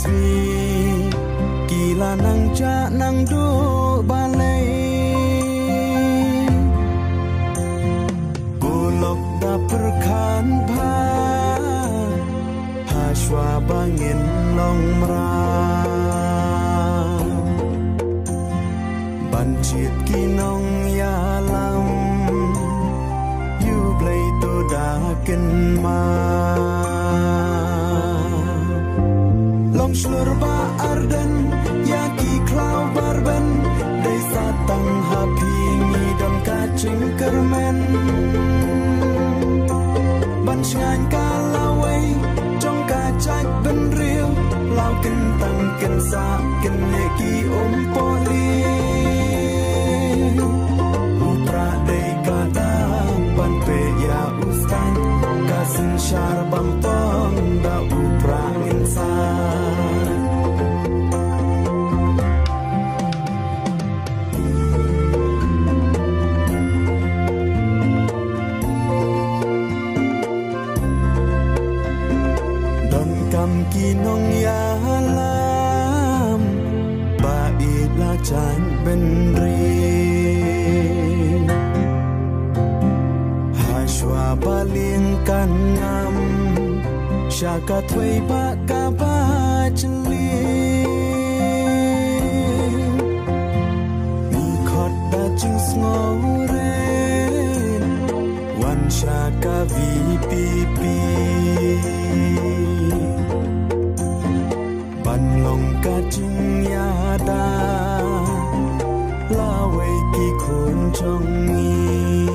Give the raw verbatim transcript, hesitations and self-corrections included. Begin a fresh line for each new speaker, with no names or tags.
swi kila nang cha nang do balai golok da perkhan bha haswa bangin long mra ban chit ki nong ya lam yu play to da ken ma long slur ba arden ya ki klau barben dai satang happy ni don ka ching kermen ban ngan ka lawai trong ka chak ben riu lao ken tang ken sa ken ne ki om poli utra dai ka dang ban pe ya ustan ka sin shar bang tong da upra insan kinong ya lam bait la chan ben ri hashwa baling kan ngam shaka thoi ba ka ba chli ni khot da ching sngo re wan shaka vi pi pi ban long ka ching ya da la wei ki khun chong ni